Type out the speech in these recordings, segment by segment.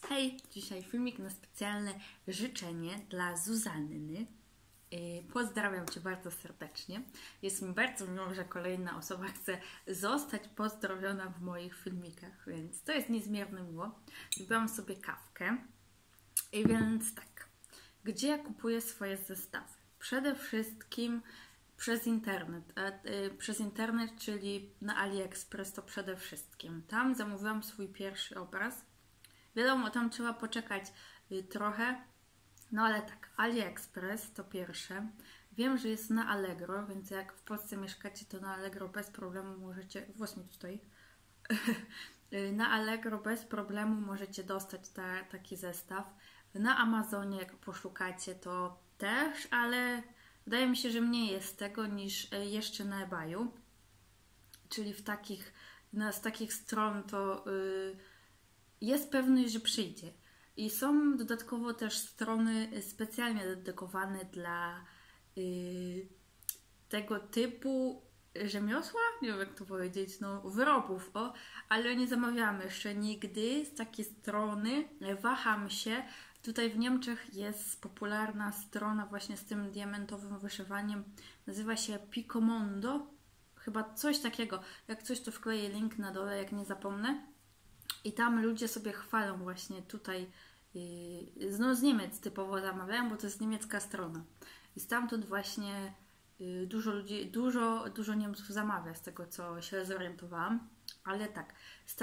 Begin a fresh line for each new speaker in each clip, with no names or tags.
Hej, dzisiaj filmik na specjalne życzenie dla Zuzanny. Pozdrawiam Cię bardzo serdecznie. Jest mi bardzo miło, że kolejna osoba chce zostać pozdrowiona w moich filmikach, więc to jest niezmiernie miło. Wybrałam sobie kawkę. I więc tak, gdzie ja kupuję swoje zestawy? Przede wszystkim przez internet. Przez internet, czyli na AliExpress to przede wszystkim. Tam zamówiłam swój pierwszy obraz. Wiadomo, tam trzeba poczekać trochę, no ale tak, AliExpress to pierwsze. Wiem, że jest na Allegro, więc jak w Polsce mieszkacie, to na Allegro bez problemu możecie, włos mi tu stoi, na Allegro bez problemu możecie dostać taki zestaw. Na Amazonie, jak poszukacie, to też, ale wydaje mi się, że mniej jest tego niż jeszcze na eBayu, czyli z takich stron to jest pewność, że przyjdzie. I są dodatkowo też strony specjalnie dedykowane dla tego typu rzemiosła, nie wiem jak to powiedzieć, no wyrobów, ale nie zamawiałam jeszcze nigdy z takiej strony, waham się. Tutaj w Niemczech jest popularna strona właśnie z tym diamentowym wyszywaniem, nazywa się Picomondo, chyba coś takiego, jak coś to wkleję link na dole, jak nie zapomnę. I tam ludzie sobie chwalą właśnie tutaj, no z Niemiec typowo zamawiają, bo to jest niemiecka strona. I stamtąd właśnie dużo ludzi, dużo Niemców zamawia, z tego co się zorientowałam. Ale tak,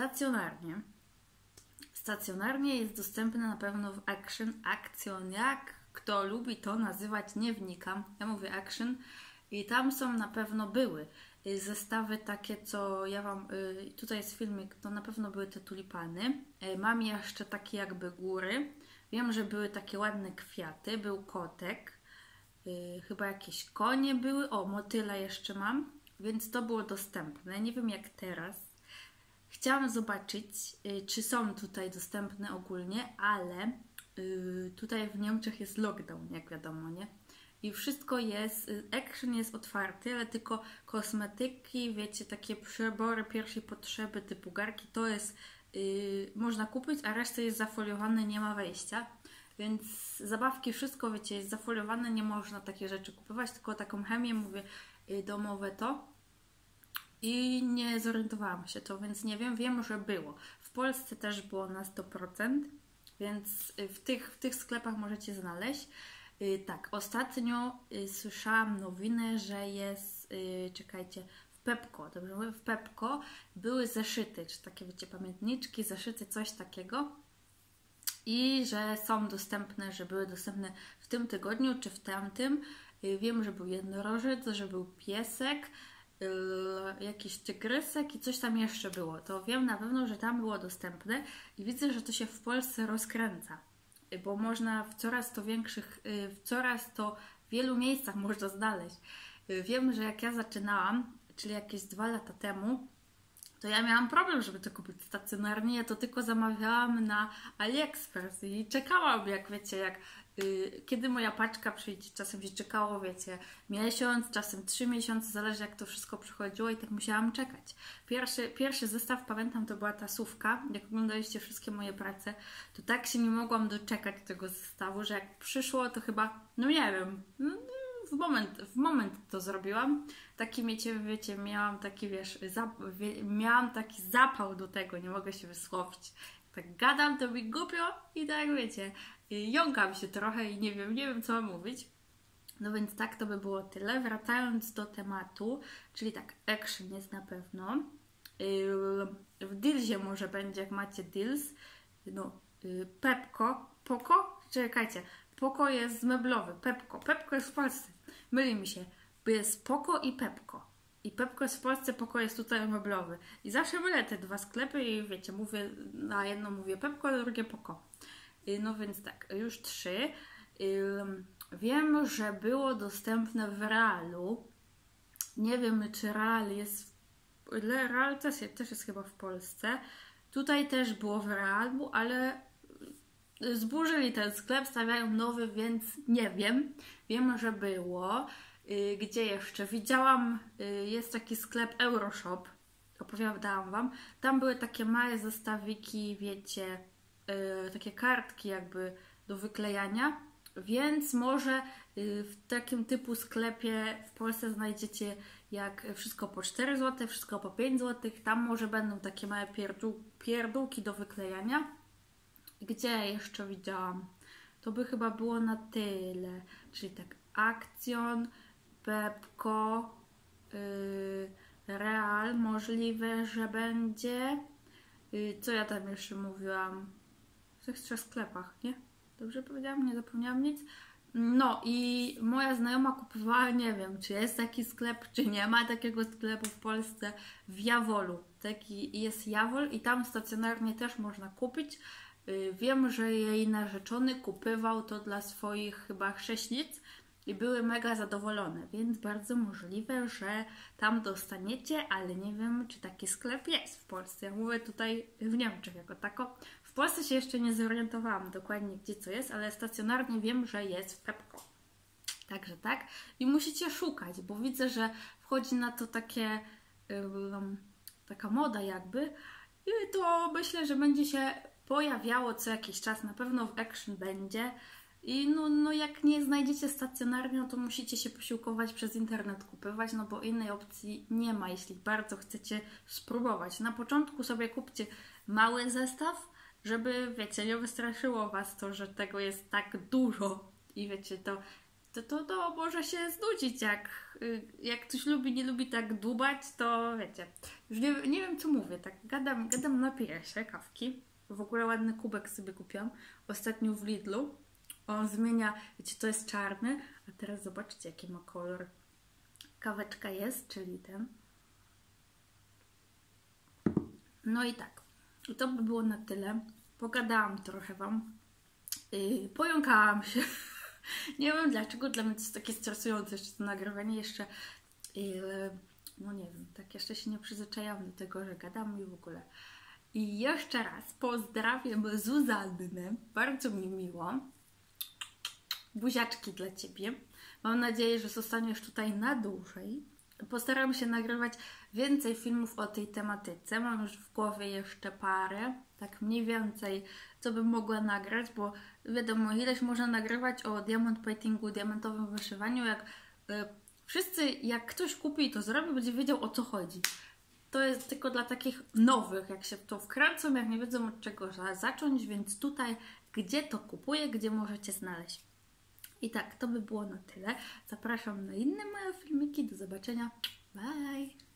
stacjonarnie jest dostępne na pewno w Action, jak kto lubi to nazywać, nie wnikam. Ja mówię Action i tam są na pewno były zestawy takie, co ja Wam, tutaj jest filmik, to na pewno były te tulipany. Mam jeszcze takie jakby góry. Wiem, że były takie ładne kwiaty, był kotek, chyba jakieś konie były, motyla jeszcze mam, więc to było dostępne. Nie wiem jak teraz. Chciałam zobaczyć, czy są tutaj dostępne ogólnie, ale tutaj w Niemczech jest lockdown, jak wiadomo, nie? I wszystko jest, Action jest otwarty, ale tylko kosmetyki, wiecie, takie przybory pierwszej potrzeby typu garki, to jest, można kupić, a reszta jest zafoliowane, nie ma wejścia. Więc zabawki, wszystko, wiecie, jest zafoliowane, nie można takie rzeczy kupować, tylko taką chemię, mówię, domowe to. I nie zorientowałam się to, więc nie wiem, wiem, że było. W Polsce też było na 100%, więc w tych sklepach możecie znaleźć. Tak, ostatnio słyszałam nowinę, że jest, czekajcie, w Pepco, dobrze mówię, w Pepco były zeszyty, czy takie, wiecie, pamiętniczki, zeszyty, coś takiego i że są dostępne, że były dostępne w tym tygodniu, czy w tamtym. Wiem, że był jednorożec, że był piesek, jakiś tygrysek i coś tam jeszcze było. To wiem na pewno, że tam było dostępne i widzę, że to się w Polsce rozkręca, bo można w coraz to wielu miejscach można znaleźć. Wiem, że jak ja zaczynałam, czyli jakieś 2 lata temu, to ja miałam problem, żeby to kupić stacjonarnie. Ja to tylko zamawiałam na AliExpress i czekałam, jak wiecie, kiedy moja paczka przyjdzie. Czasem się czekało, wiecie, miesiąc, czasem 3 miesiące, zależy jak to wszystko przychodziło i tak musiałam czekać. Pierwszy zestaw, pamiętam, to była tasówka. Jak oglądaliście wszystkie moje prace, to tak się nie mogłam doczekać tego zestawu, że jak przyszło, to chyba, no nie wiem, w moment to zrobiłam. Taki wiecie, miałam taki, miałam taki zapał do tego, nie mogę się wysłowić. Tak gadam, to mi głupio i tak wiecie, jąkam się trochę i nie wiem co mam mówić. No więc tak, to by było tyle. Wracając do tematu, czyli tak, Action jest na pewno. W Dealsie może będzie, jak macie Deals. No, Poco? Czekajcie, Poco jest meblowy, Pepco jest w Polsce. Myli mi się, bo jest Poco i Pepco. I Pepco jest w Polsce, Poco jest tutaj meblowy. I zawsze mylę te 2 sklepy i wiecie, mówię, na jedno mówię Pepco, a drugie Poco. No więc tak, już 3. Wiem, że było dostępne w Realu. Nie wiem, czy Real jest... Real też jest chyba w Polsce. Tutaj też było w Realu, ale zburzyli ten sklep, stawiają nowy, więc nie wiem. Wiem, że było. Gdzie jeszcze? Widziałam, jest taki sklep Euroshop, opowiadałam Wam. Tam były takie małe zestawiki, wiecie, takie kartki jakby do wyklejania, więc może w takim typu sklepie w Polsce znajdziecie jak wszystko po 4 zł, wszystko po 5 zł, tam może będą takie małe pierdółki do wyklejania. Gdzie jeszcze widziałam? To by chyba było na tyle, czyli tak Action, Pepco, Real możliwe, że będzie. Co ja tam jeszcze mówiłam? W tych 3 sklepach, nie? Dobrze powiedziałam? Nie zapomniałam nic? No i moja znajoma kupowała, nie wiem, czy jest taki sklep, czy nie ma takiego sklepu w Polsce, w Jawolu. Taki jest Jawol i tam stacjonarnie też można kupić. Wiem, że jej narzeczony kupywał to dla swoich chyba chrześnic i były mega zadowolone, więc bardzo możliwe, że tam dostaniecie, ale nie wiem, czy taki sklep jest w Polsce. Ja mówię tutaj w Niemczech jako tako. W Polsce się jeszcze nie zorientowałam dokładnie, gdzie co jest, ale stacjonarnie wiem, że jest w Pepco. Także tak. I musicie szukać, bo widzę, że wchodzi na to taka moda jakby i to myślę, że będzie się pojawiało co jakiś czas. Na pewno w Action będzie. I no jak nie znajdziecie stacjonarnie, no to musicie się posiłkować przez internet kupywać, no bo innej opcji nie ma, jeśli bardzo chcecie spróbować. Na początku sobie kupcie mały zestaw, żeby, wiecie, nie wystraszyło Was to, że tego jest tak dużo i wiecie, to może się znudzić, jak ktoś nie lubi tak dłubać, to wiecie, już nie wiem co mówię, tak gadam napiję się kawki. W ogóle ładny kubek sobie kupiłam ostatnio w Lidlu. On zmienia, wiecie, to jest czarny, a teraz zobaczcie, jaki ma kolor. Kaweczka jest, czyli ten. No i tak, to by było na tyle. Pogadałam trochę Wam. Pojąkałam się. Nie wiem dlaczego, dla mnie to jest takie stresujące jeszcze to nagrywanie. Jeszcze, no nie wiem, tak jeszcze się nie przyzwyczaiłam do tego, że gadam i w ogóle. I jeszcze raz pozdrawiam Zuzannę. Bardzo mi miło. Buziaczki dla Ciebie. Mam nadzieję, że zostaniesz tutaj na dłużej. Postaram się nagrywać więcej filmów o tej tematyce. Mam już w głowie jeszcze parę, tak mniej więcej, co bym mogła nagrać, bo wiadomo, ileś można nagrywać o diamond paintingu, diamentowym wyszywaniu, jak ktoś kupi i to zrobi, będzie wiedział, o co chodzi. To jest tylko dla takich nowych, jak się w to wkręcą, jak nie wiedzą od czego zacząć, więc tutaj, gdzie to kupuję, gdzie możecie znaleźć. I tak, to by było na tyle. Zapraszam na inne moje filmiki. Do zobaczenia. Bye!